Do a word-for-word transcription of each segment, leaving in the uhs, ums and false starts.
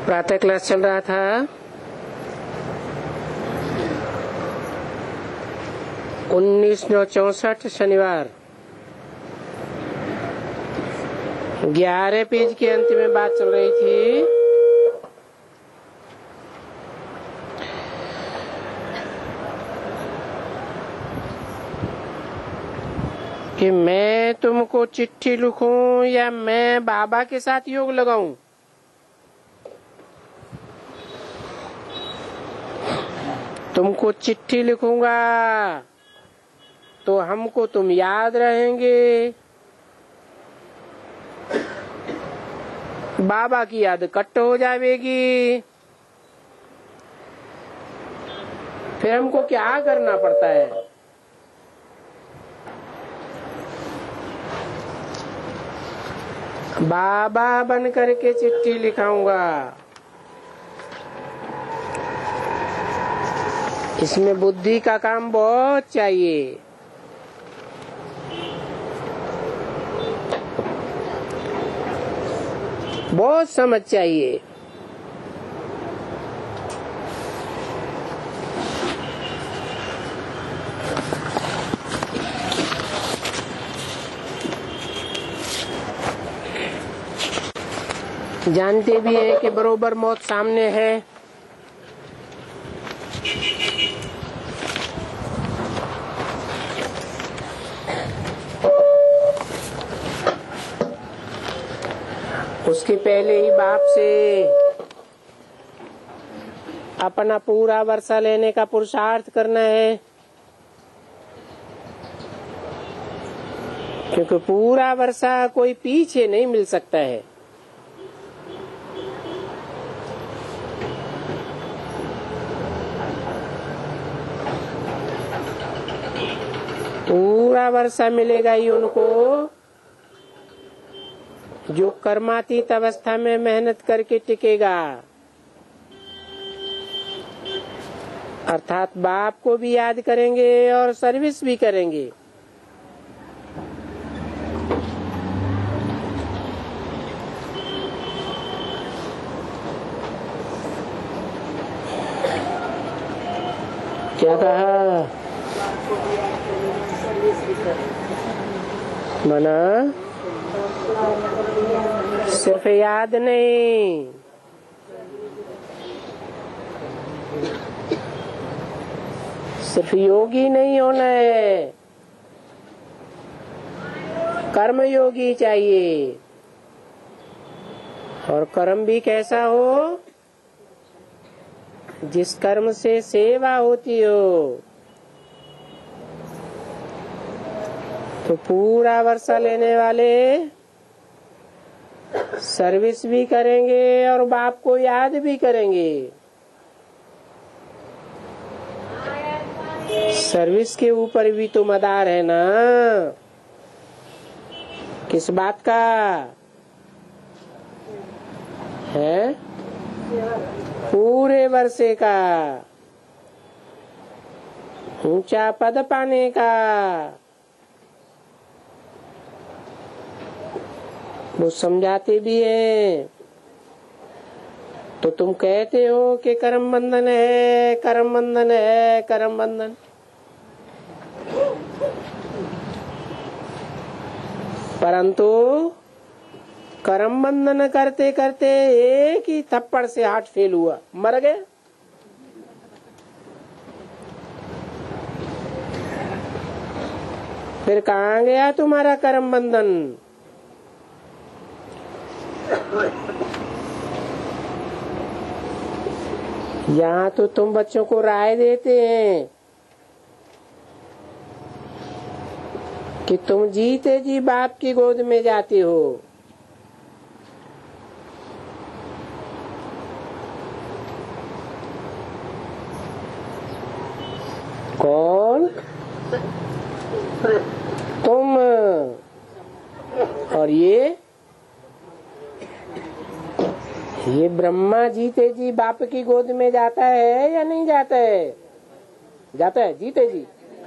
प्रातः क्लास चल रहा था। उन्नीस नौ चौसठ शनिवार ग्यारह पेज के अंत में बात चल रही थी कि मैं तुमको चिट्ठी लिखूं या मैं बाबा के साथ योग लगाऊं। तुमको चिट्ठी लिखूंगा तो हमको तुम याद रहेंगे, बाबा की याद कट हो जाएगी। फिर हमको क्या करना पड़ता है? बाबा बन करके चिट्ठी लिखाऊंगा। इसमें बुद्धि का काम बहुत चाहिए। बहुत समझ चाहिए। जानते भी है कि बरोबर मौत सामने है। उसके पहले ही बाप से अपना पूरा वर्षा लेने का पुरुषार्थ करना है, क्योंकि पूरा वर्षा कोई पीछे नहीं मिल सकता है। पूरा वर्षा मिलेगा ही उनको जो कर्मातीत अवस्था में मेहनत करके टिकेगा, अर्थात बाप को भी याद करेंगे और सर्विस भी करेंगे। क्या कहा? मना सिर्फ याद नहीं, सिर्फ योगी नहीं होना है, कर्म योगी चाहिए। और कर्म भी कैसा हो? जिस कर्म से सेवा होती हो। तो पूरा वर्षा लेने वाले सर्विस भी करेंगे और बाप को याद भी करेंगे। सर्विस के ऊपर भी तो मदार है ना। किस बात का है? पूरे वर्षे का, ऊंचा पद पाने का। वो समझाते भी हैं। तो तुम कहते हो कि कर्म बंधन है, कर्म बंधन है, कर्म बंधन। परंतु कर्म बंधन करते करते एक ही थप्पड़ से हार्ट फेल हुआ, मर गए। फिर कहाँ गया तुम्हारा कर्म बंधन? यहाँ तो तुम बच्चों को राय देते हैं कि तुम जीते जी बाप की गोद में जाते हो। कौन? तुम। और ये ये ब्रह्मा जीते जी बाप की गोद में जाता है या नहीं जाता है? जाता है जीते जी।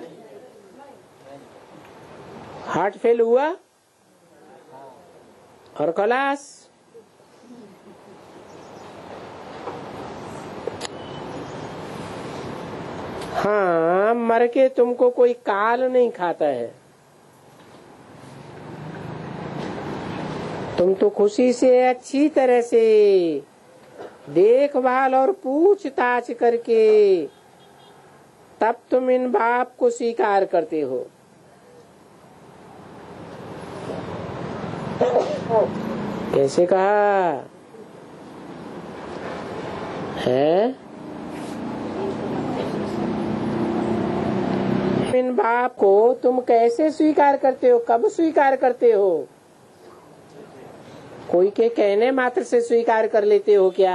हार्ट फेल हुआ और खलास। हाँ, मर के तुमको कोई काल नहीं खाता है। तुम तो खुशी से अच्छी तरह से देखभाल और पूछताछ करके तब तुम इन बाप को स्वीकार करते हो। कैसे कहा है? इन बाप को तुम कैसे स्वीकार करते हो, कब स्वीकार करते हो? कोई के कहने मात्र से स्वीकार कर लेते हो क्या?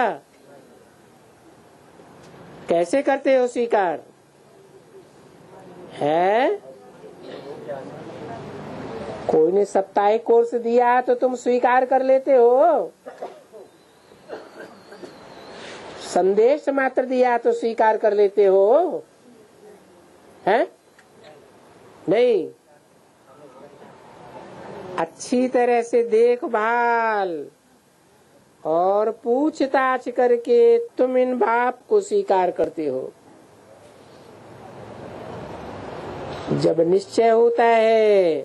कैसे करते हो स्वीकार है? कोई ने साप्ताहिक कोर्स दिया तो तुम स्वीकार कर लेते हो? संदेश मात्र दिया तो स्वीकार कर लेते हो? हैं? नहीं, अच्छी तरह से देखभाल और पूछताछ करके तुम इन बाप को स्वीकार करते हो। जब निश्चय होता है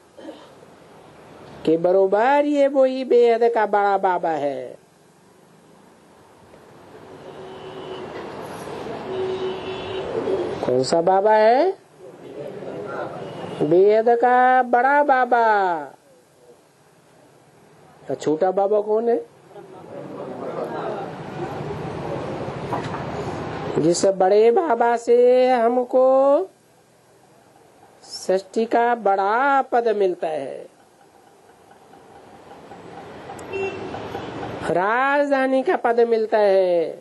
कि बरोबर ये वही बेहद का बड़ा बाबा है, कौन सा बाबा है? बेहद का बड़ा बाबा। तो छोटा बाबा कौन है? जिस बड़े बाबा से हमको सृष्टि का बड़ा पद मिलता है, राजधानी का पद मिलता है।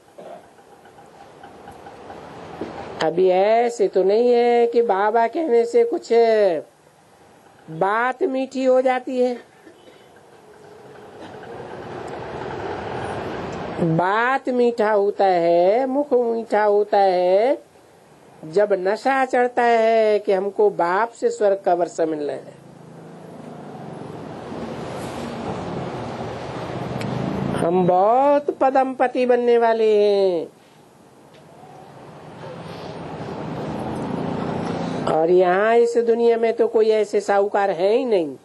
अभी ऐसे तो नहीं है कि बाबा कहने से कुछ बात मीठी हो जाती है। बात मीठा होता है, मुख मीठा होता है जब नशा चढ़ता है कि हमको बाप से स्वर्ग का वर्षा मिल रहा है। हम बहुत पदमपति बनने वाले हैं और यहाँ इस दुनिया में तो कोई ऐसे साहूकार है ही नहीं।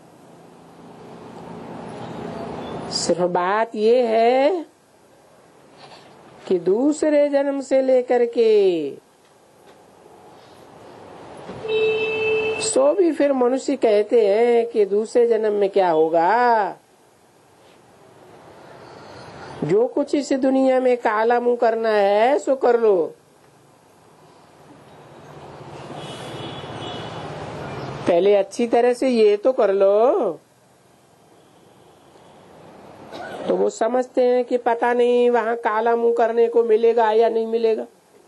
सिर्फ बात ये है कि दूसरे जन्म से लेकर के सो भी फिर मनुष्य कहते हैं कि दूसरे जन्म में क्या होगा। जो कुछ इस दुनिया में काला मुंह करना है सो कर लो। पहले अच्छी तरह से ये तो कर लो। तो वो समझते हैं कि पता नहीं वहाँ काला मुंह करने को मिलेगा या नहीं मिलेगा।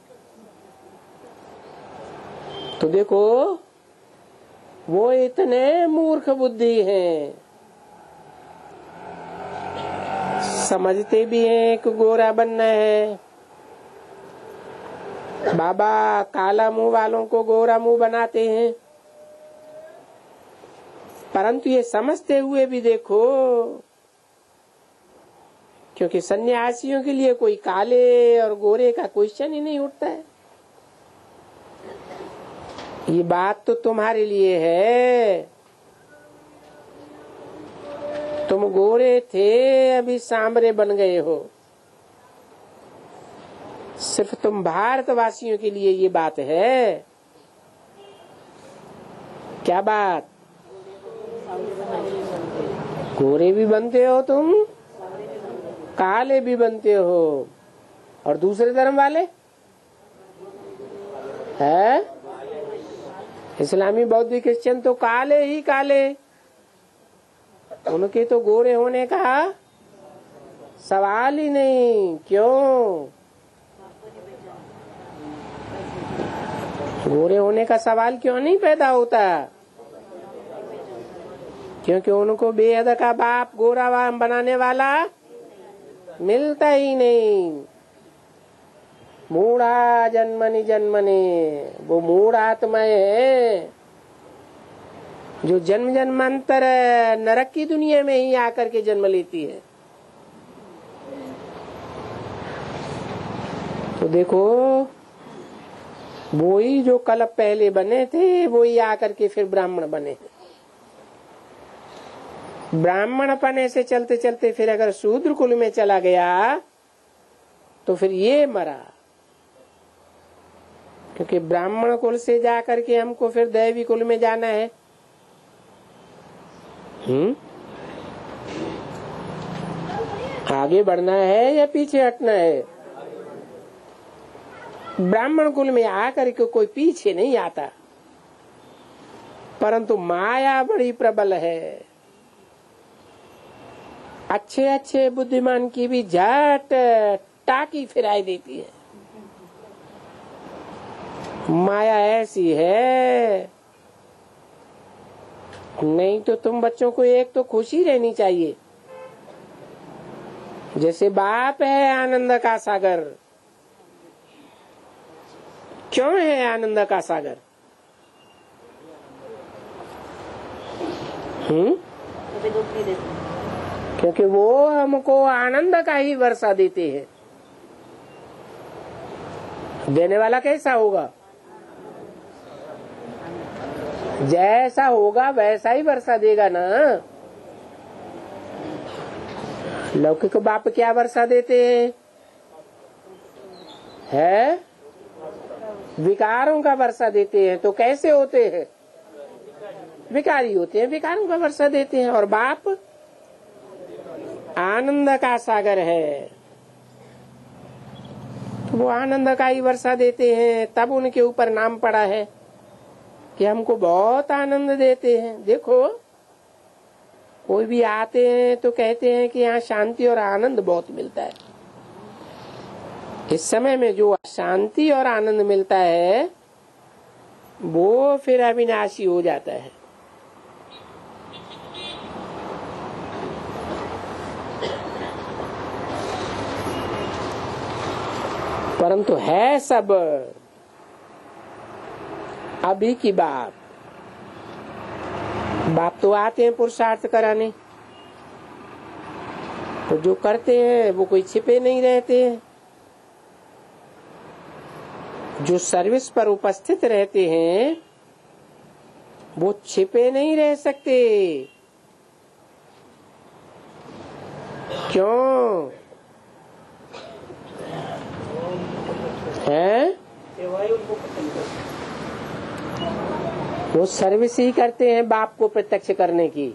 तो देखो वो इतने मूर्ख बुद्धि हैं, समझते भी हैं कि गोरा बनना है। बाबा काला मुंह वालों को गोरा मुंह बनाते हैं, परंतु ये समझते हुए भी देखो, क्योंकि सन्यासियों के लिए कोई काले और गोरे का क्वेश्चन ही नहीं उठता है। ये बात तो तुम्हारे लिए है। तुम गोरे थे, अभी सांवरे बन गए हो। सिर्फ तुम भारतवासियों के लिए ये बात है। क्या बात? गोरे भी बनते हो तुम, काले भी बनते हो, और दूसरे धर्म वाले है इस्लामी बौद्ध क्रिश्चियन तो काले ही काले। उनके तो गोरे होने का सवाल ही नहीं। क्यों? गोरे होने का सवाल क्यों नहीं पैदा होता? क्योंकि उनको बेहद का बाप गोरा बनाने वाला मिलता ही नहीं। मूढ़ा जन्मनि जन्मने, वो मूढ़ आत्माएं है जो जन्म जन्मांतर नरक की दुनिया में ही आकर के जन्म लेती है। तो देखो वो ही जो कल्प पहले बने थे वो ही आकर के फिर ब्राह्मण बने। ब्राह्मण पने से चलते चलते फिर अगर शूद्र कुल में चला गया तो फिर ये मरा, क्योंकि ब्राह्मण कुल से जाकर के हमको फिर दैवी कुल में जाना है। हम्म आगे बढ़ना है या पीछे हटना है? ब्राह्मण कुल में आकर के कोई पीछे नहीं आता, परंतु माया बड़ी प्रबल है। अच्छे अच्छे बुद्धिमान की भी झट टाकी फिराई देती है। माया ऐसी है, नहीं तो तुम बच्चों को एक तो खुशी रहनी चाहिए। जैसे बाप है आनंद का सागर। क्यों है आनंद का सागर? हम्म क्योंकि वो हमको आनंद का ही वर्षा देते हैं। देने वाला कैसा होगा? जैसा होगा वैसा ही वर्षा देगा ना। लौकिक बाप क्या वर्षा देते हैं? है विकारों का वर्षा देते हैं। तो कैसे होते हैं? विकारी होते हैं, विकारों का वर्षा देते हैं। और बाप आनंद का सागर है, तो वो आनंद का ही वर्षा देते हैं। तब उनके ऊपर नाम पड़ा है कि हमको बहुत आनंद देते हैं। देखो कोई भी आते हैं तो कहते हैं कि यहाँ शांति और आनंद बहुत मिलता है। इस समय में जो शांति और आनंद मिलता है वो फिर अविनाशी हो जाता है। परंतु है सब अभी की बात। बाप तो आते हैं पुरुषार्थ कराने, तो जो करते हैं वो कोई छिपे नहीं रहते हैं। जो सर्विस पर उपस्थित रहते हैं वो छिपे नहीं रह सकते। क्यों है? वो सर्विस ही करते हैं बाप को प्रत्यक्ष करने की।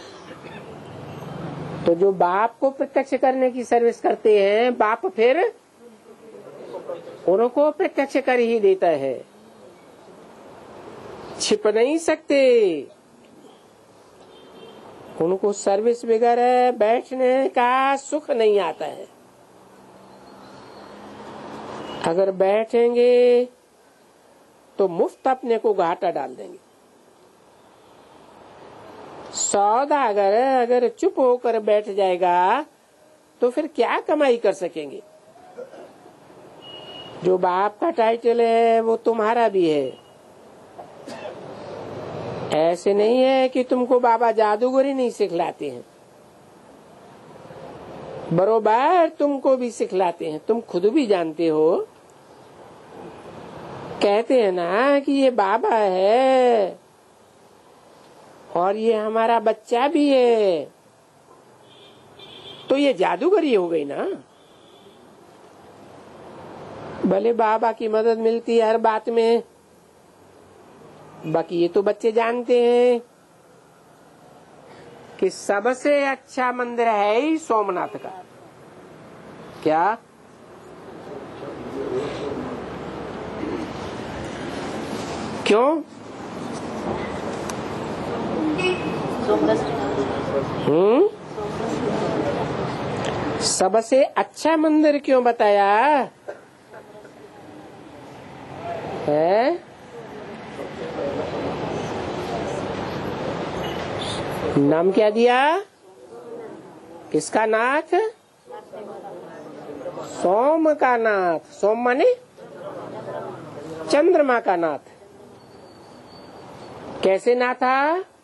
तो जो बाप को प्रत्यक्ष करने की सर्विस करते हैं, बाप फिर उनको प्रत्यक्ष कर ही देता है। छिप नहीं सकते। उनको सर्विस वगैरह बैठने का सुख नहीं आता है। अगर बैठेंगे तो मुफ्त अपने को घाटा डाल देंगे। सौदा अगर अगर चुप होकर बैठ जाएगा तो फिर क्या कमाई कर सकेंगे? जो बाप का टाइटल है वो तुम्हारा भी है। ऐसे नहीं है कि तुमको बाबा जादूगरी नहीं सिखलाते हैं, बरोबर तुमको भी सिखलाते हैं। तुम खुद भी जानते हो, कहते हैं ना कि ये बाबा है और ये हमारा बच्चा भी है, तो ये जादूगरी हो गई ना। भले बाबा की मदद मिलती है हर बात में, बाकी ये तो बच्चे जानते हैं कि सबसे अच्छा मंदिर है ही सोमनाथ का। क्या? क्यों? हम्म सबसे अच्छा मंदिर क्यों बताया है? नाम क्या दिया? किसका नाथ? सोम का नाथ। सोम माने चंद्रमा का नाथ। कैसे नाथा?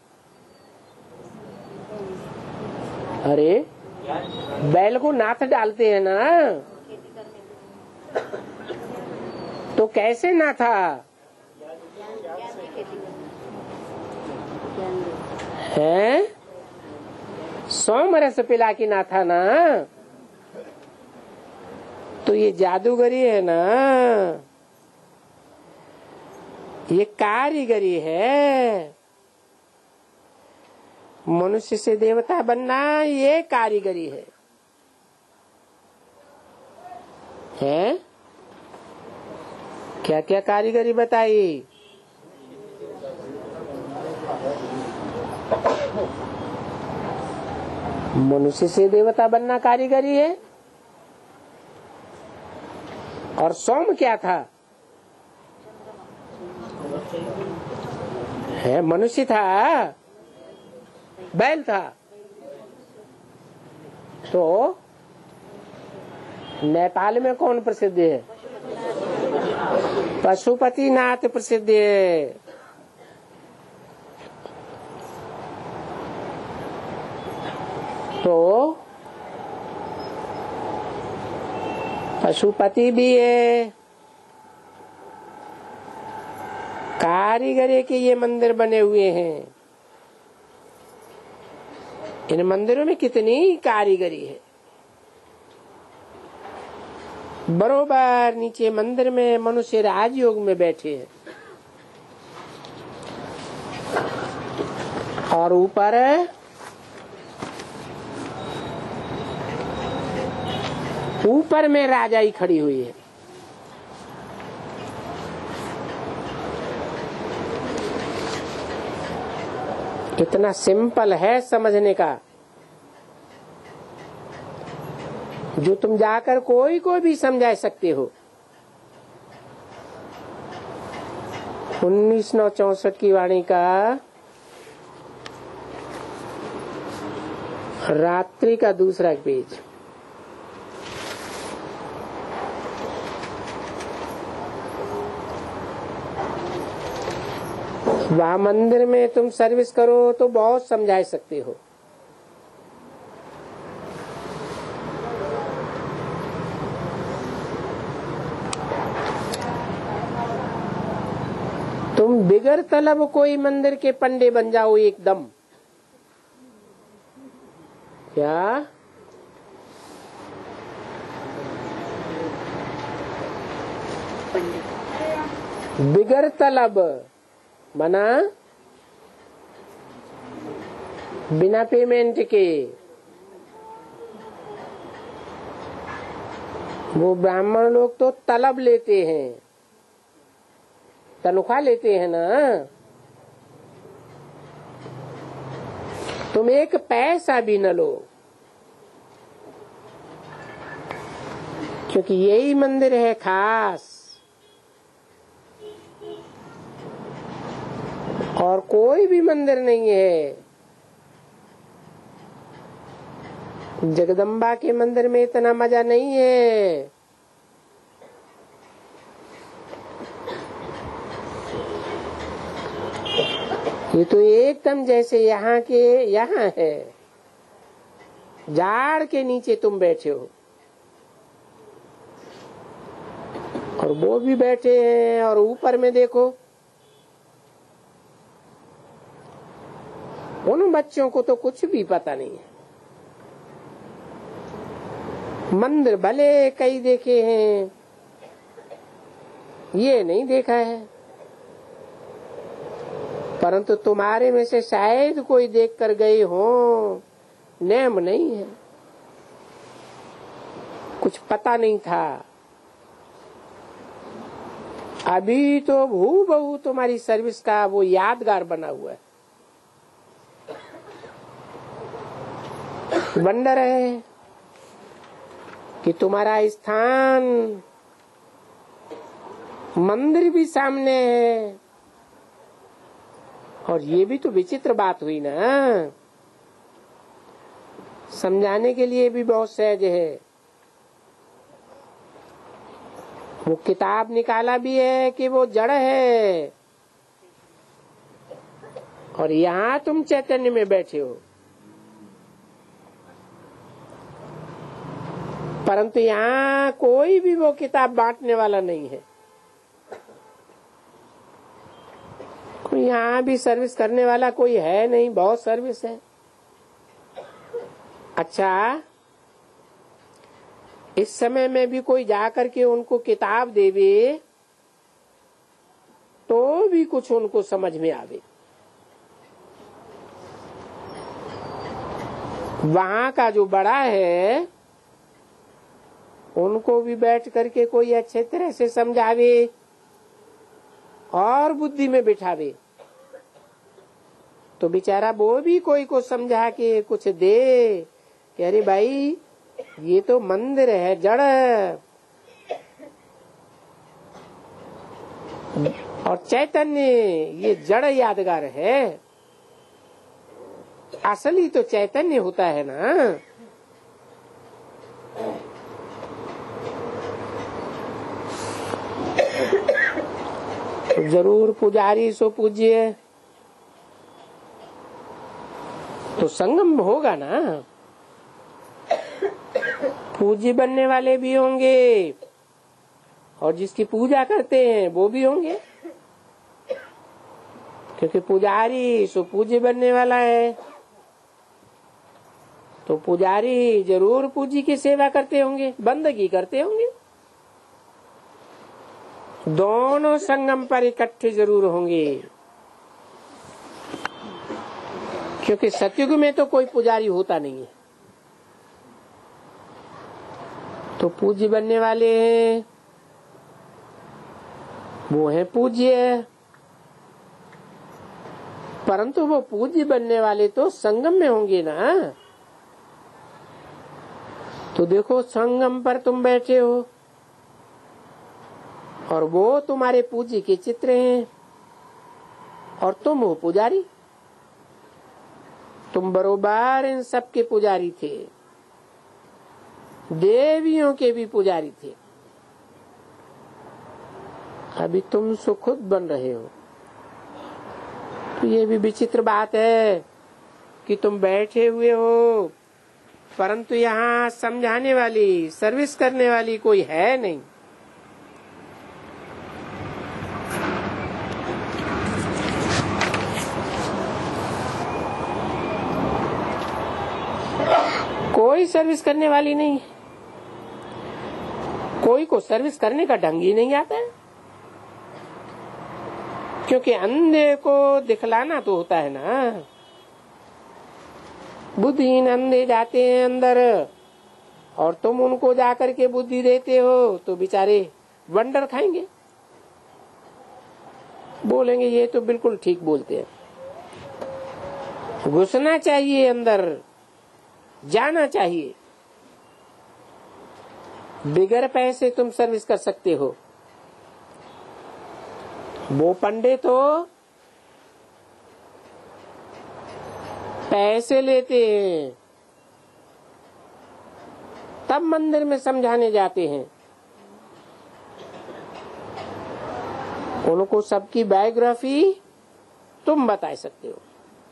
अरे बैल को नाथ डालते हैं ना, तो कैसे नाथा? है, सोम रस पिला के ना था ना, तो ये जादूगरी है ना, ये कारीगरी है। मनुष्य से देवता बनना ये कारीगरी है, है? क्या क्या कारीगरी बताई? मनुष्य से देवता बनना कारीगरी है। और सोम क्या था? है, मनुष्य था, बैल था। तो नेपाल में कौन प्रसिद्ध है? पशुपति नाथ प्रसिद्ध है। तो पशुपति भी है, कारीगरी के ये मंदिर बने हुए हैं। इन मंदिरों में कितनी कारीगरी है। बरोबर नीचे मंदिर में मनुष्य राजयोग में बैठे हैं, और ऊपर ऊपर में राजाई खड़ी हुई है। इतना सिंपल है समझने का, जो तुम जाकर कोई को भी समझा सकते हो। उन्नीस नौ चौसठ की वाणी का रात्रि का दूसरा पेज। वहाँ मंदिर में तुम सर्विस करो तो बहुत समझा सकते हो। तुम बिगर तलब कोई मंदिर के पंडे बन जाओ एकदम। क्या? बिगर तलब मना बिना पेमेंट के। वो ब्राह्मण लोग तो तलब लेते हैं, तनख्वाह लेते हैं ना। तुम एक पैसा भी न लो, क्योंकि यही मंदिर है खास, और कोई भी मंदिर नहीं है। जगदम्बा के मंदिर में इतना मजा नहीं है। ये तो एकदम जैसे यहाँ के यहाँ है, झाड़ के नीचे तुम बैठे हो और वो भी बैठे हैं, और ऊपर में देखो उन बच्चों को तो कुछ भी पता नहीं है। मंदिर भले कई देखे हैं, ये नहीं देखा है, परंतु तुम्हारे में से शायद कोई देख कर गए हो। नेम नहीं है, कुछ पता नहीं था। अभी तो भू बहु तुम्हारी सर्विस का वो यादगार बना हुआ है। वंडर है कि तुम्हारा स्थान मंदिर भी सामने है, और ये भी तो विचित्र बात हुई ना। समझाने के लिए भी बहुत सहज है। वो किताब निकाला भी है कि वो जड़ है, और यहाँ तुम चैतन्य में बैठे हो। परंतु यहाँ कोई भी वो किताब बांटने वाला नहीं है। कोई यहाँ भी सर्विस करने वाला कोई है नहीं, बहुत सर्विस है। अच्छा, इस समय में भी कोई जाकर के उनको किताब देवे तो भी कुछ उनको समझ में आवे। वहां का जो बड़ा है उनको भी बैठ करके कोई अच्छे तरह से समझावे और बुद्धि में बिठावे तो बेचारा वो भी कोई को समझा के कुछ दे कि अरे भाई ये तो मंदिर है जड़, और चैतन्य ये जड़ यादगार है। असली तो चैतन्य होता है ना। तो जरूर पुजारी सो पूज्य, तो संगम होगा ना। पूज्य बनने वाले भी होंगे और जिसकी पूजा करते हैं वो भी होंगे, क्योंकि पुजारी सो पूज्य बनने वाला है। तो पुजारी जरूर पूज्य की सेवा करते होंगे, बंदगी करते होंगे। दोनों संगम पर इकट्ठे जरूर होंगे, क्योंकि सतयुग में तो कोई पुजारी होता नहीं है। तो पूज्य बनने वाले हैं वो है पूज्य, परंतु वो पूज्य बनने वाले तो संगम में होंगे ना। तो देखो, संगम पर तुम बैठे हो और वो तुम्हारे पूज्य के चित्र हैं और तुम हो पुजारी। तुम बरोबर इन सब के पुजारी थे, देवियों के भी पुजारी थे। अभी तुम सो खुद बन रहे हो। तो ये भी विचित्र बात है कि तुम बैठे हुए हो परंतु यहाँ समझाने वाली, सर्विस करने वाली कोई है नहीं। कोई सर्विस करने वाली नहीं, कोई को सर्विस करने का ढंग ही नहीं आता है, क्योंकि अंधे को दिखलाना तो होता है ना। बुद्धिहीन अंधे जाते हैं अंदर और तुम उनको जाकर के बुद्धि देते हो तो बेचारे वंडर खाएंगे, बोलेंगे ये तो बिल्कुल ठीक बोलते हैं। घुसना चाहिए अंदर, जाना चाहिए। बिगर पैसे तुम सर्विस कर सकते हो। वो पंडित हो पैसे लेते हैं तब मंदिर में समझाने जाते हैं। उनको सबकी बायोग्राफी तुम बता सकते हो,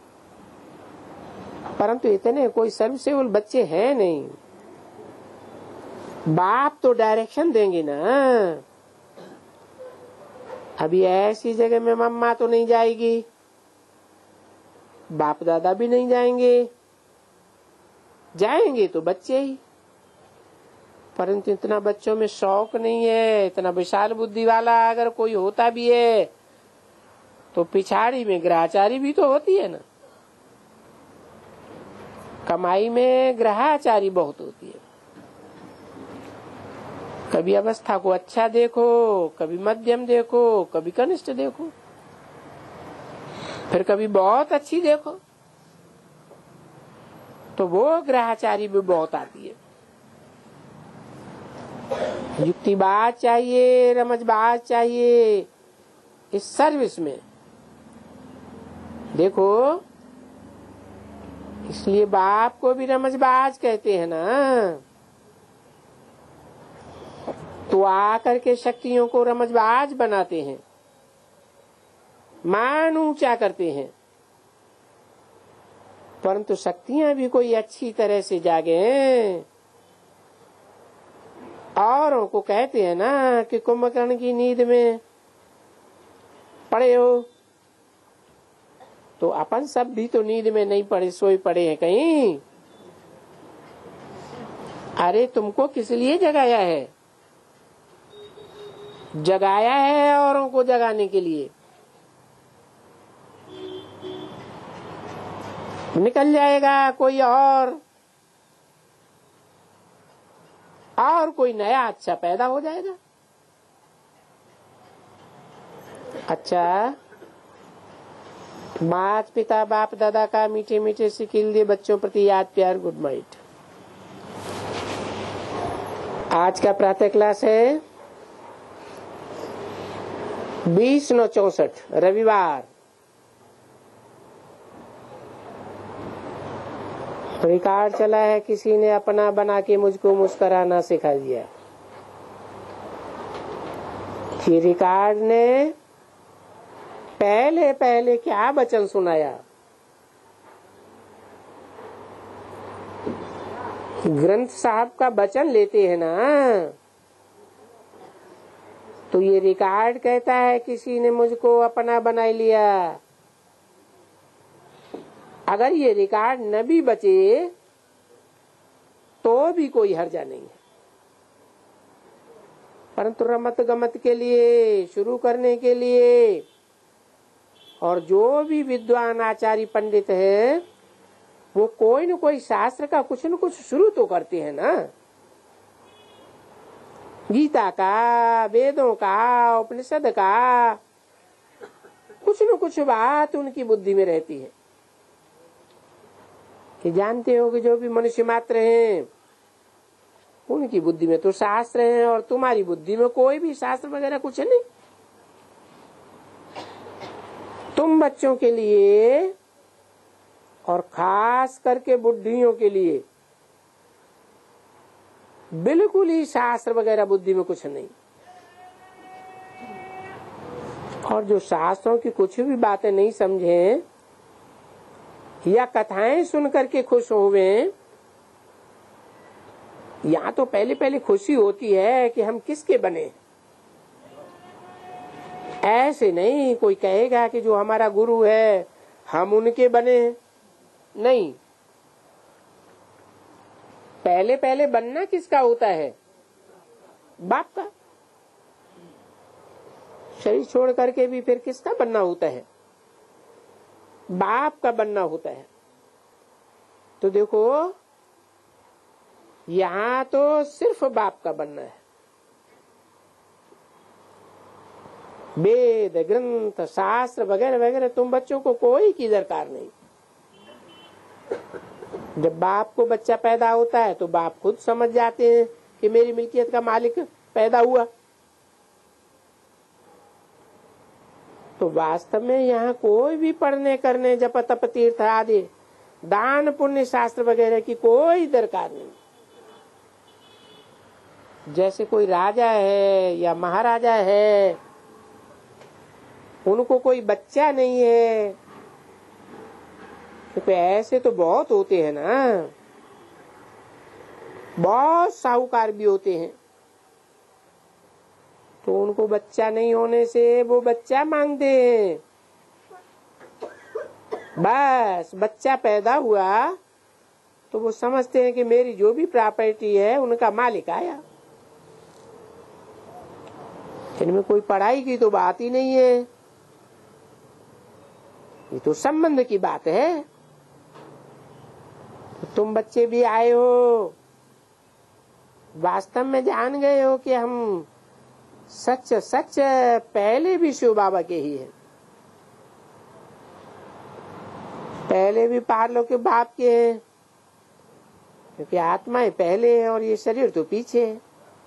परंतु इतने कोई सर्विसेबल बच्चे हैं नहीं। बाप तो डायरेक्शन देंगे ना। अभी ऐसी जगह में मम्मा तो नहीं जाएगी, बाप दादा भी नहीं जाएंगे, जाएंगे तो बच्चे ही। परंतु इतना बच्चों में शौक नहीं है। इतना विशाल बुद्धि वाला अगर कोई होता भी है तो पिछाड़ी में ग्रहाचारी भी तो होती है ना। कमाई में ग्रहाचारी बहुत होती है। कभी अवस्था को अच्छा देखो, कभी मध्यम देखो, कभी कनिष्ठ देखो, फिर कभी बहुत अच्छी देखो, तो वो ग्रहाचारी भी बहुत आती है। युक्तिबाज चाहिए, रमजबाज चाहिए इस सर्विस में। देखो, इसलिए बाप को भी रमजबाज कहते हैं ना। तो आकर के शक्तियों को रमजबाज बनाते हैं, मान ऊंचा करते हैं, परंतु शक्तियां भी कोई अच्छी तरह से जागे। औरों को कहते हैं ना कि कुंभकर्ण की नींद में पड़े हो, तो अपन सब भी तो नींद में नहीं पड़े, सोए पड़े हैं कहीं। अरे तुमको किस लिए जगाया है? जगाया है औरों को जगाने के लिए। निकल जाएगा कोई और और कोई नया अच्छा पैदा हो जाएगा। अच्छा, माता पिता बाप दादा का मीठे मीठे से खिल दिए बच्चों प्रति याद प्यार, गुड नाइट। आज का प्रातः क्लास है बीस नौ चौसठ रविवार। रिकॉर्ड चला है, किसी ने अपना बना के मुझको मुस्कुराना सिखा दिया। ये रिकॉर्ड ने पहले पहले क्या वचन सुनाया? ग्रंथ साहब का वचन लेते हैं ना, तो ये रिकॉर्ड कहता है किसी ने मुझको अपना बना लिया। अगर ये रिकॉर्ड न भी बचे तो भी कोई हर्जा नहीं है, परंतु रमत गमत के लिए, शुरू करने के लिए, और जो भी विद्वान आचार्य पंडित है वो कोई न कोई शास्त्र का कुछ न कुछ शुरू तो करते हैं ना। गीता का, वेदों का, उपनिषद का कुछ न कुछ बात उनकी बुद्धि में रहती है कि जानते हो कि जो भी मनुष्य मात्र हैं उनकी बुद्धि में तो शास्त्र है, और तुम्हारी बुद्धि में कोई भी शास्त्र वगैरह कुछ नहीं। तुम बच्चों के लिए और खास करके बुढ़ियों के लिए बिल्कुल ही शास्त्र वगैरह बुद्धि में कुछ नहीं। और जो शास्त्रों की कुछ भी बातें नहीं समझे या कथाएं सुन करके खुश हुए, यहाँ तो पहले पहले खुशी होती है कि हम किसके बने। ऐसे नहीं कोई कहेगा कि जो हमारा गुरु है हम उनके बने, नहीं। पहले पहले बनना किसका होता है? बाप का। शरीर छोड़ करके भी फिर किसका बनना होता है? बाप का बनना होता है। तो देखो यहाँ तो सिर्फ बाप का बनना है। वेद ग्रंथ शास्त्र वगैरह वगैरह तुम बच्चों को कोई की दरकार नहीं। जब बाप को बच्चा पैदा होता है तो बाप खुद समझ जाते हैं कि मेरी मिल्कियत का मालिक पैदा हुआ। तो वास्तव में यहाँ कोई भी पढ़ने करने जप तप तीर्थ आदि दान पुण्य शास्त्र वगैरह की कोई दरकार नहीं। जैसे कोई राजा है या महाराजा है, उनको कोई बच्चा नहीं है, क्योंकि ऐसे तो बहुत होते हैं ना, बहुत साहूकार भी होते हैं। तो उनको बच्चा नहीं होने से वो बच्चा मांगते हैं। बस बच्चा पैदा हुआ तो वो समझते हैं कि मेरी जो भी प्रॉपर्टी है उनका मालिक आया। इनमें कोई पढ़ाई की तो बात ही नहीं है, ये तो संबंध की बात है। तो तुम बच्चे भी आए हो, वास्तव में जान गए हो कि हम सच सच पहले भी शिव बाबा के ही है, पहले भी पारलोक के बाप के हैं, क्योंकि आत्माएं पहले है और ये शरीर तो पीछे है।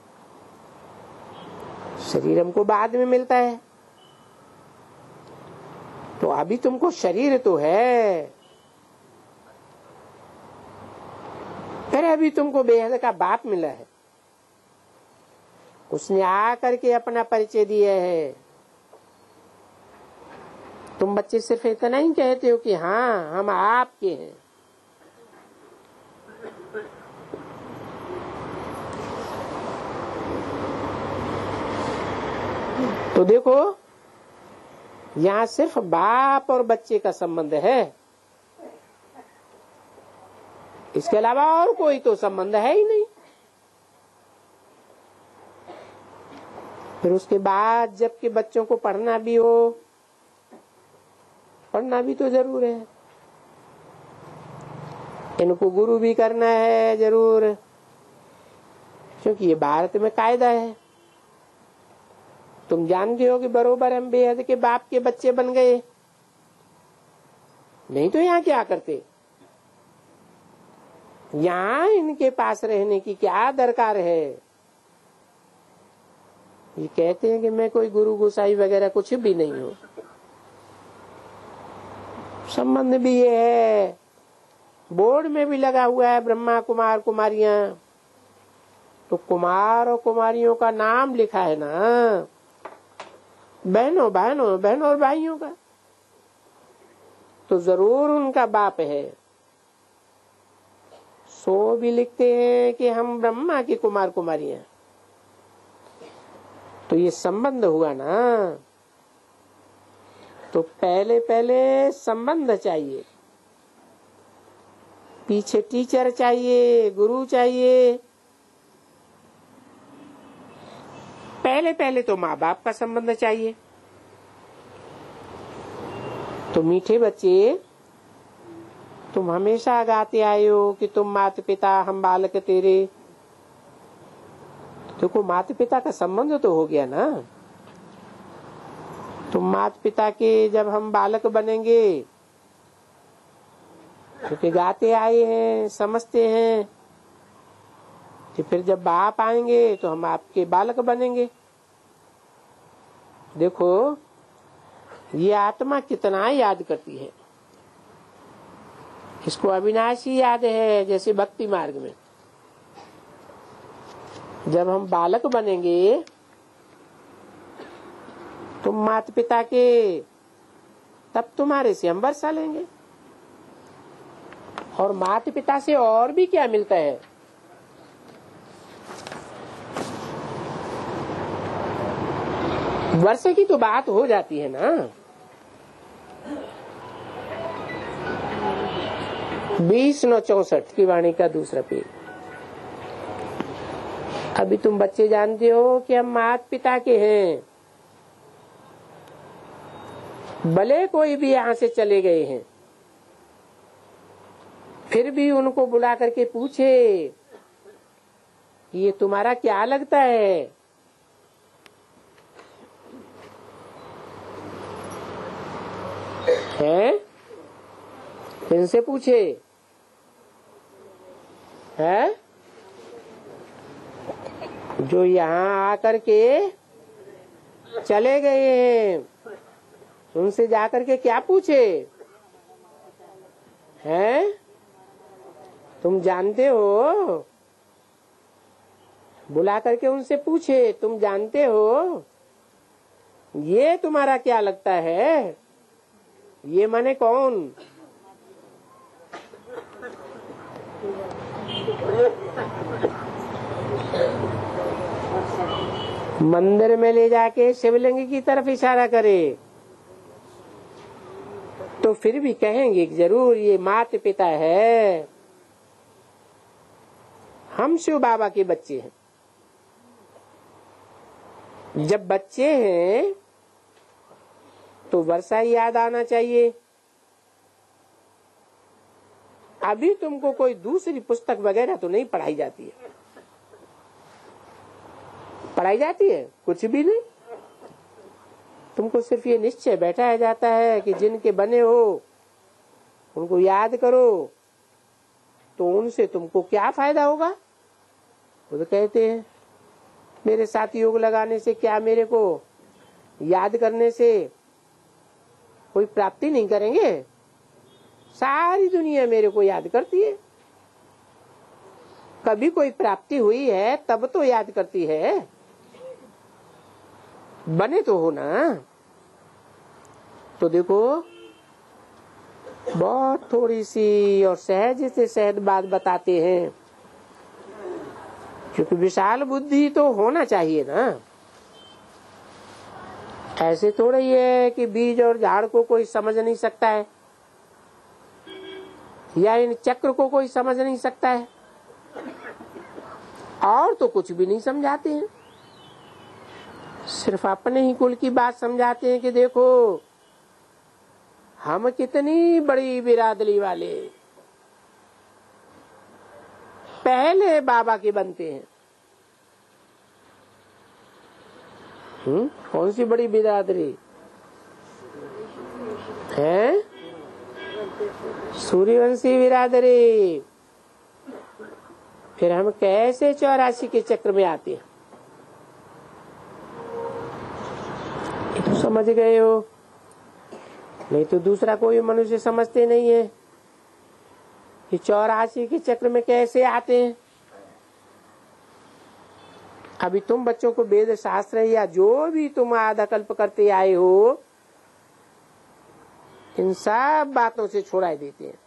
शरीर हमको बाद में मिलता है, तो अभी तुमको शरीर तो है, फिर अभी तुमको बेहद का बाप मिला है। उसने आकर के अपना परिचय दिया है। तुम बच्चे सिर्फ इतना ही कहते हो कि हाँ हम आपके हैं। तो देखो यहाँ सिर्फ बाप और बच्चे का संबंध है, इसके अलावा और कोई तो संबंध है ही नहीं। फिर उसके बाद जबकि बच्चों को पढ़ना भी हो, पढ़ना भी तो जरूर है, इनको गुरु भी करना है जरूर, क्योंकि ये भारत में कायदा है। तुम जानते हो कि बरोबर हम बेहद के बाप के बच्चे बन गए, नहीं तो यहाँ क्या करते, यहाँ इनके पास रहने की क्या दरकार है। ये कहते हैं कि मैं कोई गुरु गोसाई वगैरह कुछ भी नहीं हूँ। संबंध भी ये है, बोर्ड में भी लगा हुआ है ब्रह्मा कुमार कुमारियां, तो कुमार और कुमारियों का नाम लिखा है ना, बहनों बहनों बहनों और भाइयों का, तो जरूर उनका बाप है। सो भी लिखते हैं कि हम ब्रह्मा की कुमार कुमारियां, तो ये संबंध हुआ ना। तो पहले पहले संबंध चाहिए, पीछे टीचर चाहिए, गुरु चाहिए। पहले पहले तो माँ बाप का संबंध चाहिए। तो मीठे बच्चे, तुम हमेशा गाते आए हो कि तुम माता पिता हम बालक तेरे। देखो माता पिता का संबंध तो हो गया ना। तुम माता पिता के जब हम बालक बनेंगे, क्योंकि गाते आए हैं, समझते हैं, कि फिर जब बाप आएंगे तो हम आपके बालक बनेंगे। देखो ये आत्मा कितना याद करती है, इसको अविनाशी याद है। जैसे भक्ति मार्ग में जब हम बालक बनेंगे, तुम माता पिता के, तब तुम्हारे से हम वर्षा लेंगे। और माता पिता से और भी क्या मिलता है, वर्षे की तो बात हो जाती है ना। बीस नौ चौसठ की वाणी का दूसरा पेज। अभी तुम बच्चे जानते हो कि हम माता पिता के हैं, भले कोई भी यहाँ से चले गए हैं, फिर भी उनको बुला करके पूछे ये तुम्हारा क्या लगता है। हैं? इनसे पूछे है, जो यहाँ आकर के चले गए हैं, उनसे जाकर के क्या पूछे हैं? तुम जानते हो, बुला करके उनसे पूछे, तुम जानते हो ये तुम्हारा क्या लगता है। ये माने कौन? मंदिर में ले जाके शिवलिंग की तरफ इशारा करे तो फिर भी कहेंगे जरूर ये माता पिता है, हम शिव बाबा के बच्चे हैं। जब बच्चे हैं तो वर्षा ही याद आना चाहिए। अभी तुमको कोई दूसरी पुस्तक वगैरह तो नहीं पढ़ाई जाती है, पढ़ाई जाती है कुछ भी नहीं। तुमको सिर्फ ये निश्चय बैठाया जाता है कि जिनके बने हो उनको याद करो, तो उनसे तुमको क्या फायदा होगा। वो तो कहते हैं मेरे साथ योग लगाने से क्या, मेरे को याद करने से कोई प्राप्ति नहीं करेंगे। सारी दुनिया मेरे को याद करती है, कभी कोई प्राप्ति हुई है तब तो याद करती है, बने तो हो ना। तो देखो बहुत थोड़ी सी और सहज से सहज बात बताते हैं, क्योंकि विशाल बुद्धि तो होना चाहिए ना। ऐसे थोड़ा ही है कि बीज और झाड़ को कोई समझ नहीं सकता है, या इन चक्र को कोई समझ नहीं सकता है, और तो कुछ भी नहीं समझाते हैं। सिर्फ अपने ही कुल की बात समझाते हैं कि देखो हम कितनी बड़ी बिरादरी वाले पहले बाबा के बनते हैं। हम्म कौन सी बड़ी बिरादरी है? सूर्यवंशी बिरादरी। फिर हम कैसे चौरासी के चक्र में आते हैं? ये तो समझ गए हो, नहीं तो दूसरा कोई मनुष्य समझते नहीं है कि चौरासी के चक्र में कैसे आते हैं। अभी तुम बच्चों को वेद शास्त्र या जो भी तुम आधा कल्प करते आए हो, इन सब बातों से छुड़ा देते हैं।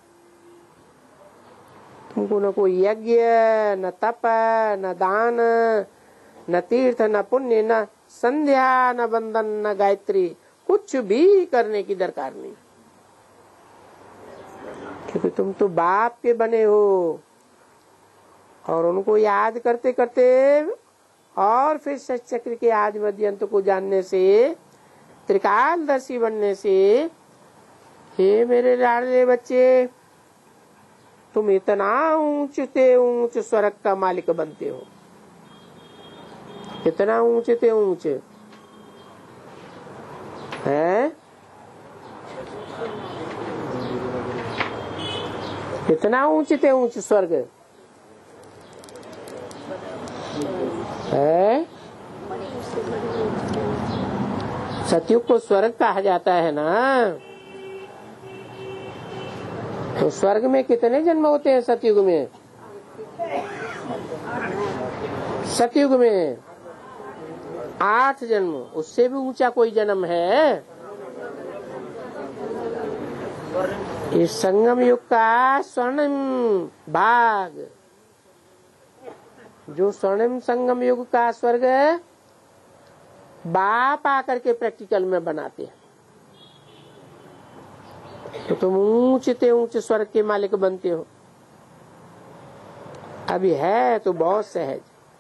तुमको न कोई यज्ञ, न तप, न दान, न तीर्थ, न पुण्य, न संध्या, न बंधन, न गायत्री, कुछ भी करने की दरकार नहीं, क्योंकि तुम तो बाप के बने हो। और उनको याद करते करते और फिर सचक्र के आदि मध्य अंत को जानने से, त्रिकालदर्शी बनने से, हे मेरे लाडले बच्चे, तुम इतना ऊंचते ऊंच स्वर्ग का मालिक बनते हो। इतना ऊंचते ऊंच है, इतना ऊंचते ऊंच स्वर्ग है। सतयुग को स्वर्ग कहा जाता है ना। तो स्वर्ग में कितने जन्म होते हैं? सतयुग में सतयुग में आठ जन्म। उससे भी ऊंचा कोई जन्म है? इस संगम युग का स्वर्णिम भाग, जो स्वर्णिम संगम युग का स्वर्ग बाप आकर के प्रैक्टिकल में बनाते हैं, तो तुम ऊंचते ऊंचे स्वर्ग के मालिक बनते हो। अभी है तो बहुत सहज।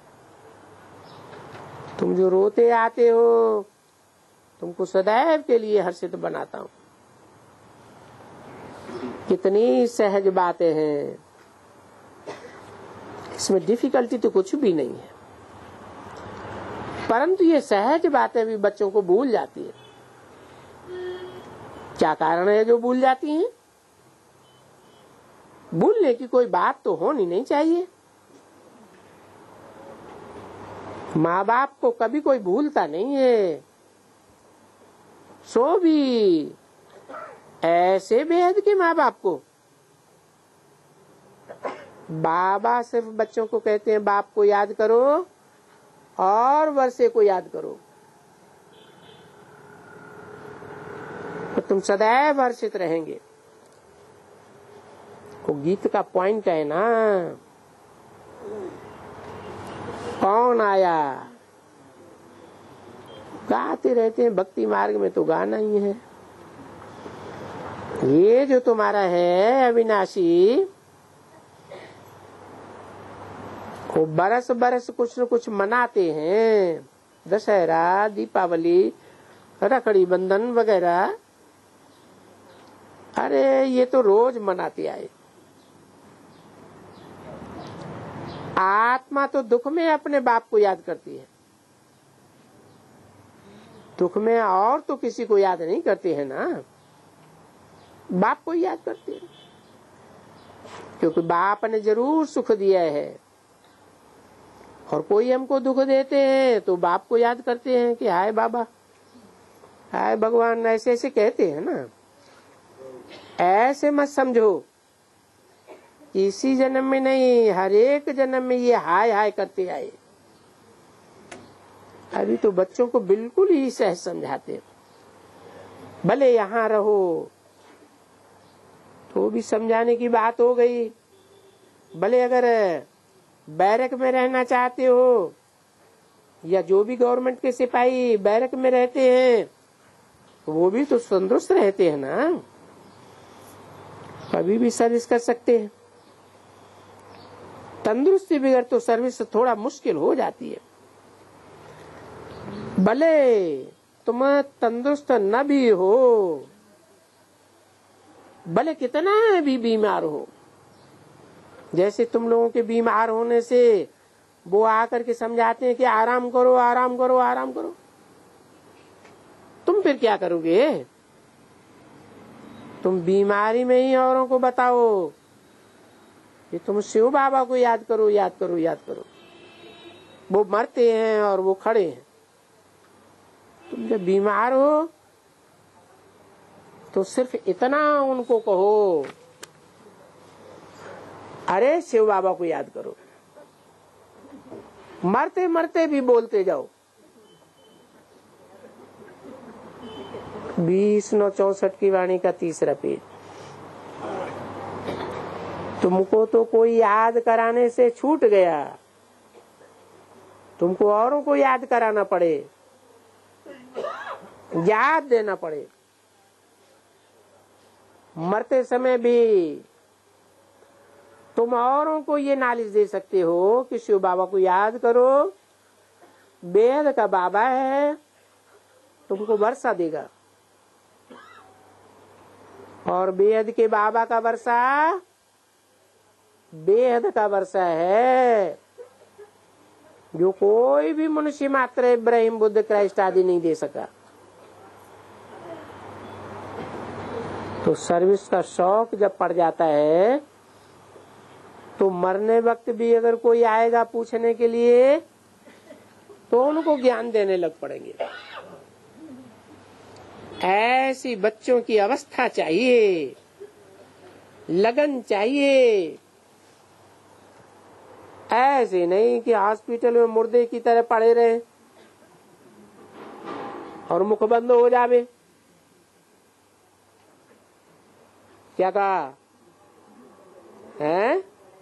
तुम जो रोते आते हो, तुमको सदैव के लिए हर्षित बनाता हूँ। कितनी सहज बातें हैं, इसमें डिफिकल्टी तो कुछ भी नहीं है। परंतु ये सहज बातें भी बच्चों को भूल जाती है। क्या कारण है जो भूल जाती हैं? भूलने की कोई बात तो होनी नहीं चाहिए। माँ बाप को कभी कोई भूलता नहीं है। सो भी ऐसे बेहद के माँ बाप को, बाबा सिर्फ बच्चों को कहते हैं बाप को याद करो और वर्षे को याद करो, तो तुम सदैव हर्षित रहेंगे। वो गीत का पॉइंट है ना। कौन आया? गाते रहते हैं, भक्ति मार्ग में तो गाना ही है। ये जो तुम्हारा है अविनाशी, वो बरस बरस कुछ न कुछ मनाते हैं। दशहरा, दीपावली, रखड़ी बंधन वगैरह, अरे ये तो रोज मनाते आए। आत्मा तो दुख में अपने बाप को याद करती है। दुख में और तो किसी को याद नहीं करते हैं ना, बाप को याद करते हैं, क्योंकि बाप ने जरूर सुख दिया है। और कोई हमको दुख देते हैं तो बाप को याद करते हैं कि हाय बाबा, हाय भगवान, ऐसे ऐसे कहते हैं ना। ऐसे मत समझो इसी जन्म में नहीं, हर एक जन्म में ये हाय हाय करते आए। अभी तो बच्चों को बिल्कुल ही सहज समझाते। भले यहाँ रहो तो भी समझाने की बात हो गई, भले अगर बैरक में रहना चाहते हो या जो भी गवर्नमेंट के सिपाही बैरक में रहते हैं वो भी तो तंदुरुस्त रहते हैं ना, कभी भी सर्विस कर सकते हैं। तंदुरुस्ती बगैर तो सर्विस थोड़ा मुश्किल हो जाती है। भले तुम तंदुरुस्त न भी हो, भले कितना भी बीमार हो, जैसे तुम लोगों के बीमार होने से वो आकर के समझाते हैं कि आराम करो आराम करो आराम करो, तुम फिर क्या करोगे? तुम बीमारी में ही औरों को बताओ कि तुम शिव बाबा को याद करो याद करो याद करो। वो मरते हैं और वो खड़े हैं। तुम जब बीमार हो तो सिर्फ इतना उनको कहो, अरे शिव बाबा को याद करो। मरते मरते भी बोलते जाओ। बीस नौ चौसठ की वाणी का तीसरा पेज। तुमको तो कोई याद कराने से छूट गया, तुमको औरों को याद कराना पड़े, याद देना पड़े। मरते समय भी तुम औरों को ये नॉलेज दे सकते हो कि शिव बाबा को याद करो, बेहद का बाबा है, तुमको वर्षा देगा। और बेहद के बाबा का वर्षा बेहद का वर्षा है, जो कोई भी मनुष्य मात्र इब्राहिम बुद्ध क्राइस्ट आदि नहीं दे सका। तो सर्विस का शौक जब पड़ जाता है तो मरने वक्त भी अगर कोई आएगा पूछने के लिए तो उनको ज्ञान देने लग पड़ेंगे। ऐसी बच्चों की अवस्था चाहिए, लगन चाहिए। ऐसे नहीं कि हॉस्पिटल में मुर्दे की तरह पड़े रहे और मुख बंद हो जावे। क्या कहा है?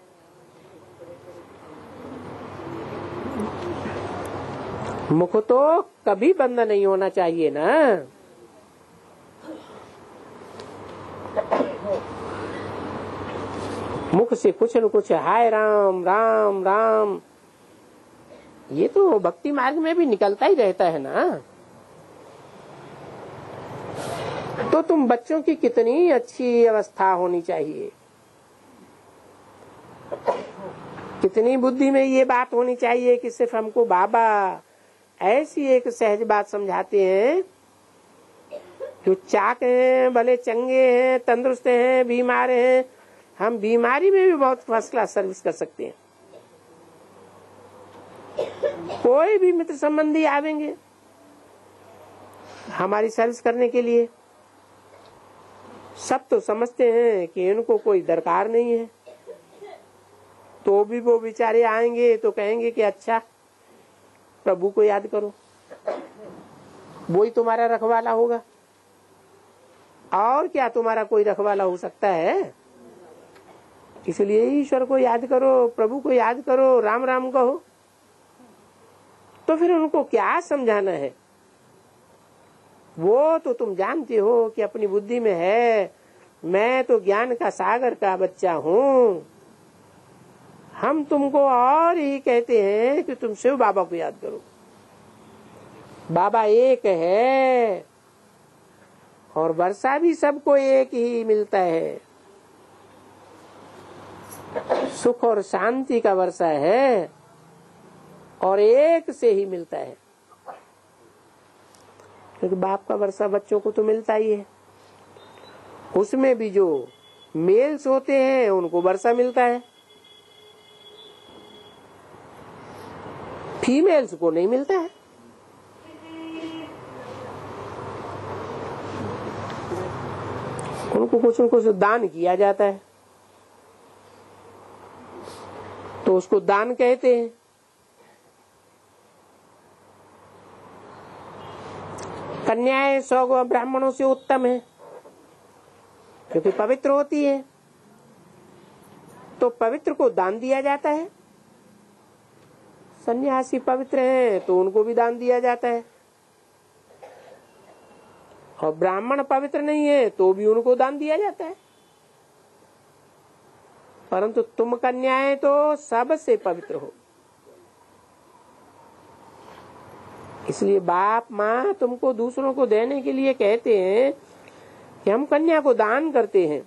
मुख तो कभी बंद नहीं होना चाहिए ना। मुख से कुछ न कुछ हाय राम राम राम, ये तो भक्ति मार्ग में भी निकलता ही रहता है ना। तो तुम बच्चों की कितनी अच्छी अवस्था होनी चाहिए, कितनी बुद्धि में ये बात होनी चाहिए कि सिर्फ हमको बाबा ऐसी एक सहज बात समझाते हैं, जो चाक हैं, भले चंगे हैं, तंदुरुस्त हैं, बीमार हैं, हम बीमारी में भी बहुत फर्स्ट क्लास सर्विस कर सकते हैं। कोई भी मित्र संबंधी आवेंगे हमारी सर्विस करने के लिए, सब तो समझते हैं कि इनको कोई दरकार नहीं है, तो भी वो बेचारे आएंगे तो कहेंगे कि अच्छा प्रभु को याद करो, वही तुम्हारा रखवाला होगा। और क्या तुम्हारा कोई रखवाला हो सकता है? इसलिए ईश्वर को याद करो, प्रभु को याद करो, राम राम कहो। तो फिर उनको क्या समझाना है? वो तो तुम जानते हो कि अपनी बुद्धि में है, मैं तो ज्ञान का सागर का बच्चा हूँ। हम तुमको और ही कहते हैं कि तुम शिव बाबा को याद करो। बाबा एक है और वर्षा भी सबको एक ही मिलता है, सुख और शांति का वर्षा है और एक से ही मिलता है, क्योंकि बाप का वर्षा बच्चों को तो मिलता ही है। उसमें भी जो मेल्स होते हैं उनको वर्षा मिलता है, फीमेल्स को नहीं मिलता है। उनको कुछ न कुछ दान किया जाता है तो उसको दान कहते हैं। कन्याएं सौ ब्राह्मणों से उत्तम है क्योंकि पवित्र होती है, तो पवित्र को दान दिया जाता है। सन्यासी पवित्र हैं तो उनको भी दान दिया जाता है, और ब्राह्मण पवित्र नहीं है तो भी उनको दान दिया जाता है। परंतु तुम कन्याएं तो सबसे पवित्र हो, इसलिए बाप माँ तुमको दूसरों को देने के लिए कहते हैं कि हम कन्या को दान करते हैं।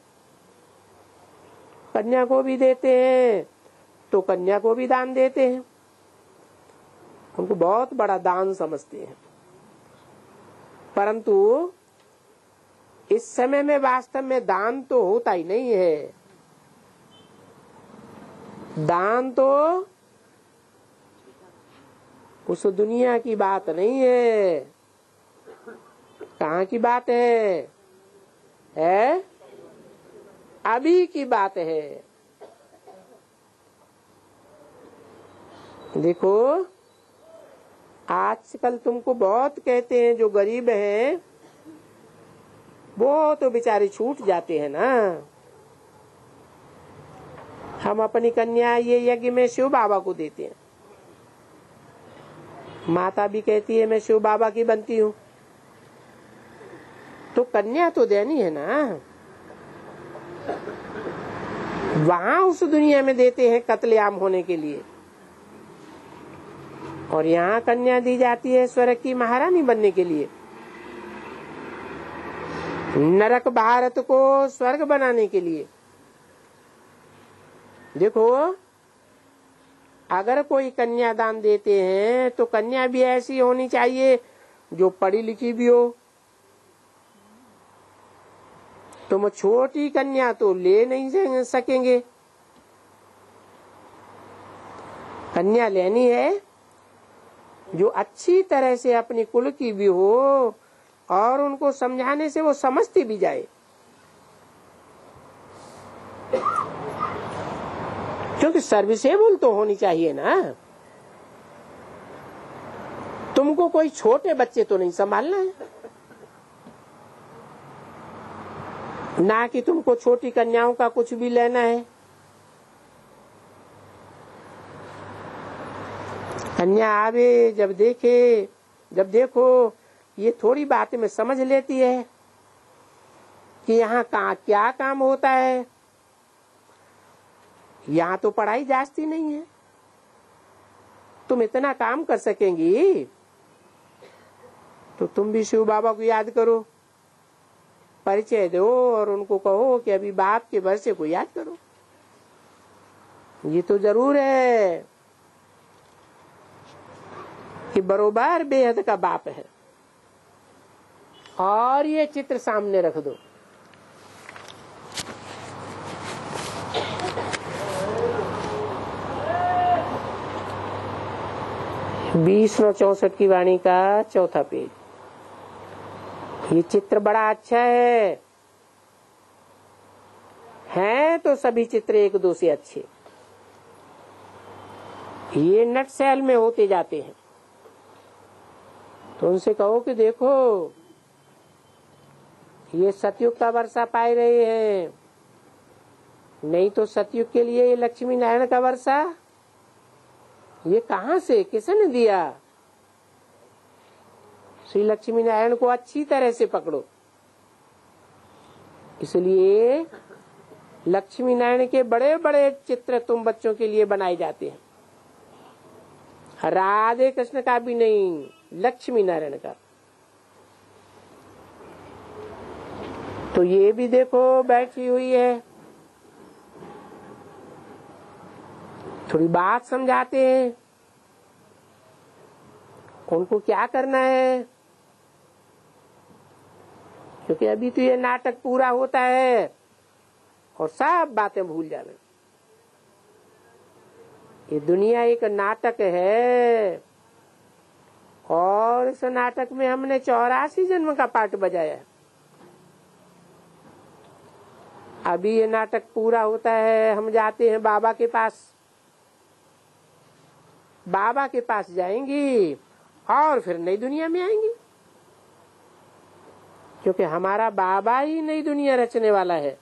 कन्या को भी देते हैं तो कन्या को भी दान देते हैं, उनको बहुत बड़ा दान समझते हैं। परंतु इस समय में वास्तव में दान तो होता ही नहीं है। दान तो उस दुनिया की बात नहीं है। कहाँ की बात है? है अभी की बात है। देखो आजकल तुमको बहुत कहते हैं जो गरीब हैं वो तो बेचारे छूट जाते हैं ना। हम अपनी कन्या ये यज्ञ में शिव बाबा को देते हैं। माता भी कहती है मैं शिव बाबा की बनती हूँ, तो कन्या तो देनी है ना। वहां उस दुनिया में देते हैं कत्लेआम होने के लिए, और यहाँ कन्या दी जाती है स्वर्ग की महारानी बनने के लिए, नरक भारत को स्वर्ग बनाने के लिए। देखो अगर कोई कन्या दान देते हैं तो कन्या भी ऐसी होनी चाहिए जो पढ़ी लिखी भी हो। तुम छोटी कन्या तो ले नहीं सकेंगे। कन्या लेनी है जो अच्छी तरह से अपनी कुल की भी हो और उनको समझाने से वो समझती भी जाए। क्योंकि सर्विसेबल तो होनी चाहिए ना। तुमको कोई छोटे बच्चे तो नहीं संभालना है, ना कि तुमको छोटी कन्याओं का कुछ भी लेना है। कन्या आवे जब देखे जब देखो ये थोड़ी बातें में समझ लेती है कि यहाँ कहाँ क्या काम होता है। यहाँ तो पढ़ाई जास्ती नहीं है, तुम इतना काम कर सकेंगी तो तुम भी शिव बाबा को याद करो, परिचय दो और उनको कहो कि अभी बाप के वर्षे को याद करो। ये तो जरूर है कि बरोबर बेहद का बाप है। और ये चित्र सामने रख दो। बीस नौ चौसठ की वाणी का चौथा पेज। ये चित्र बड़ा अच्छा है हैं तो सभी चित्र एक दो से अच्छे। ये नट सेल में होते जाते हैं, तो उनसे कहो कि देखो ये सतयुग का वर्षा पाए रहे हैं, नहीं तो सतयुग के लिए ये लक्ष्मी नारायण का वर्षा ये कहां से किसने दिया। श्री लक्ष्मी नारायण को अच्छी तरह से पकड़ो। इसलिए लक्ष्मी नारायण के बड़े बड़े चित्र तुम बच्चों के लिए बनाए जाते हैं। राधे कृष्ण का भी नहीं, लक्ष्मी नारायण का। तो ये भी देखो बैठी हुई है, थोड़ी बात समझाते हैं उनको क्या करना है, क्योंकि अभी तो ये नाटक पूरा होता है और सब बातें भूल जावे। ये दुनिया एक नाटक है और इस नाटक में हमने चौरासी जन्म का पार्ट बजाया है। अभी ये नाटक पूरा होता है, हम जाते हैं बाबा के पास। बाबा के पास जाएंगी और फिर नई दुनिया में आएंगी, क्योंकि हमारा बाबा ही नई दुनिया रचने वाला है।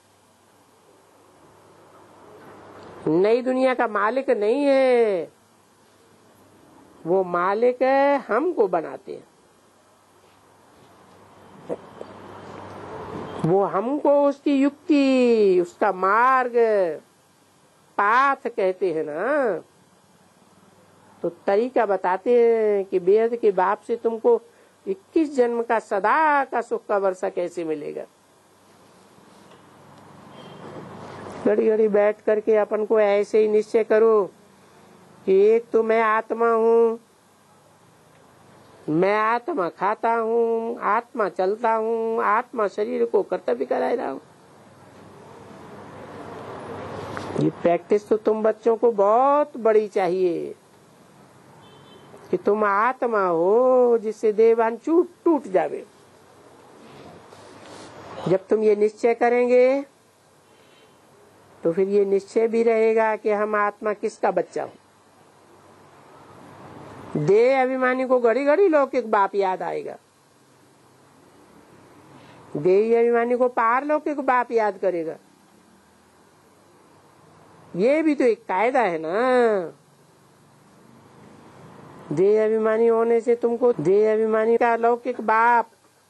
नई दुनिया का मालिक नहीं है, वो मालिक हमको बनाते हैं, वो हमको उसकी युक्ति, उसका मार्ग, पाथ कहते हैं ना, तो तरीका बताते हैं कि बेहद के बाप से तुमको इक्कीस जन्म का सदा का सुख का वर्षा कैसे मिलेगा। घड़ी घड़ी बैठ करके अपन को ऐसे ही निश्चय करो कि एक तो मैं आत्मा हूँ, मैं आत्मा खाता हूँ, आत्मा चलता हूँ, आत्मा शरीर को कर्तव्य करा रहा हूँ। ये प्रैक्टिस तो तुम बच्चों को बहुत बड़ी चाहिए कि तुम आत्मा हो जिससे देवान टूट टूट जावे। जब तुम ये निश्चय करेंगे तो फिर ये निश्चय भी रहेगा कि हम आत्मा किसका बच्चा हो। देह अभिमानी को घड़ी घड़ी लौकिक बाप याद आएगा, देह अभिमानी को पारलौकिक बाप याद करेगा। ये भी तो एक कायदा है ना। देह अभिमानी होने से तुमको देह अभिमानी का लौकिक बाप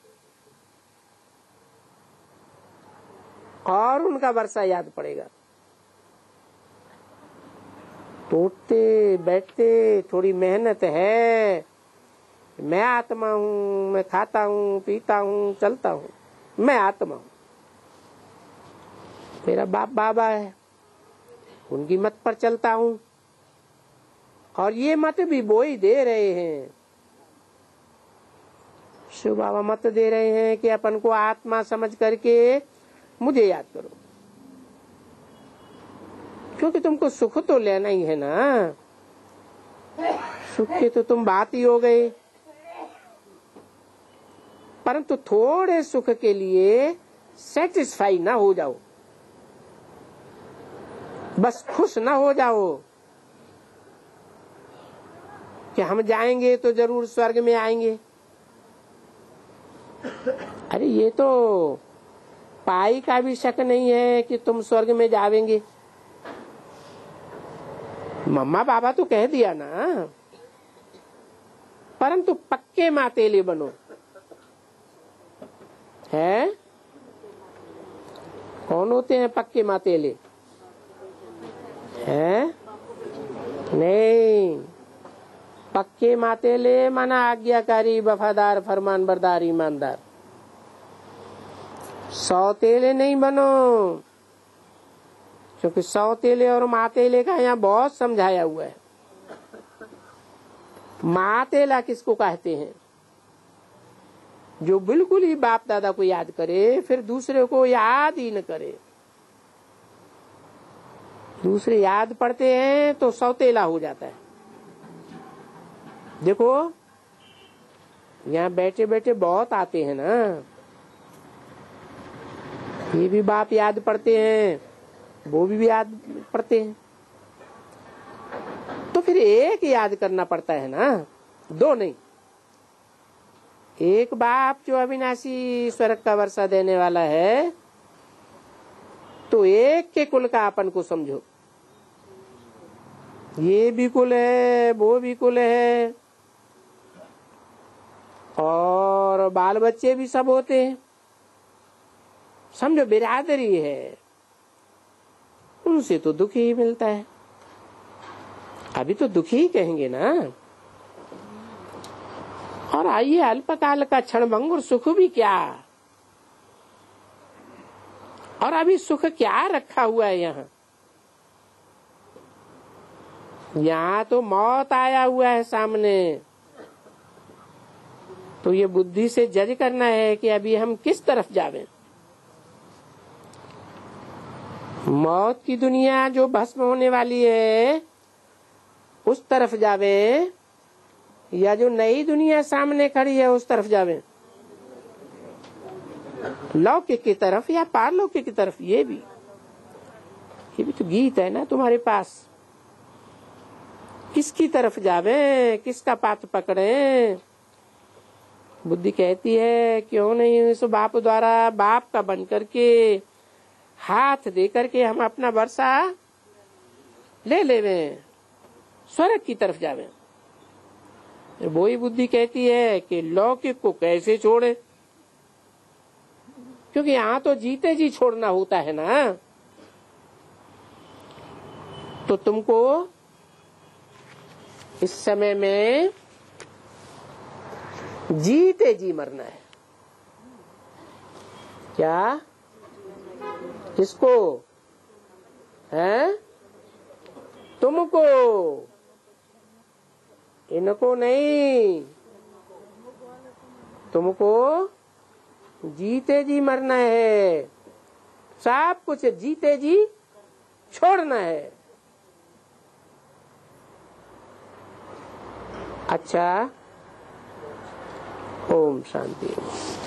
और उनका वर्षा याद पड़ेगा। तो उठते बैठते थोड़ी मेहनत है। मैं आत्मा हूँ, मैं खाता हूँ, पीता हूँ, चलता हूँ, मैं आत्मा हूँ। मेरा बाप बाबा है, उनकी मत पर चलता हूँ। और ये मत भी वो ही दे रहे हैं, शिव बाबा मत दे रहे हैं कि अपन को आत्मा समझ करके मुझे याद करो, क्योंकि तुमको सुख तो लेना ही है ना। सुख की तो तुम बात ही हो गई, परंतु थोड़े सुख के लिए सेटिस्फाई ना हो जाओ, बस खुश ना हो जाओ कि हम जाएंगे तो जरूर स्वर्ग में आएंगे। अरे ये तो पाई का भी शक नहीं है कि तुम स्वर्ग में जावेंगे। मम्मा बाबा तो कह दिया ना, परंतु पक्के मातेले बनो। है कौन होते हैं पक्के मातेले? हैं नहीं, पक्के मातेले माना आज्ञाकारी, वफादार, फरमान बरदार, ईमानदार। सौतेले नहीं बनो, क्योंकि सौतेले और मातेले का यहाँ बहुत समझाया हुआ है। मातेला किसको कहते हैं? जो बिल्कुल ही बाप दादा को याद करे, फिर दूसरे को याद ही न करे। दूसरे याद पड़ते हैं तो सौतेला हो जाता है। देखो यहाँ बैठे बैठे बहुत आते हैं ना, ये भी बाप याद पड़ते हैं, वो भी याद पड़ते हैं, तो फिर एक याद करना पड़ता है ना, दो नहीं। एक बाप जो अविनाशी स्वर्ग का वर्षा देने वाला है, तो एक के कुल का अपन को समझो। ये भी कुल है, वो भी कुल है, और बाल बच्चे भी सब होते हैं, समझो बिरादरी है। उनसे तो दुख ही मिलता है। अभी तो दुखी ही कहेंगे ना। और आइए अल्पकाल का क्षणभंगुर सुख भी क्या, और अभी सुख क्या रखा हुआ है यहाँ। यहाँ तो मौत आया हुआ है सामने, तो ये बुद्धि से जज करना है कि अभी हम किस तरफ जावें। मौत की दुनिया जो भस्म होने वाली है उस तरफ जावे, या जो नई दुनिया सामने खड़ी है उस तरफ जावे, लौकिक की तरफ या पारलौकिक की तरफ। ये भी ये भी तो गीत है ना तुम्हारे पास। किसकी तरफ जावे, किसका पाथ पकड़े? बुद्धि कहती है क्यों नहीं इस बाप द्वारा बाप का बन करके हाथ दे करके हम अपना वर्षा ले लेवे, स्वर्ग की तरफ जावे। वही बुद्धि कहती है कि लौकिक को कैसे छोड़े, क्योंकि यहाँ तो जीते जी छोड़ना होता है ना। तो तुमको इस समय में जीते जी मरना है। क्या? किसको? है तुमको, इनको नहीं। तुमको जीते जी मरना है, सब कुछ जीते जी छोड़ना है। अच्छा, ओम शांति।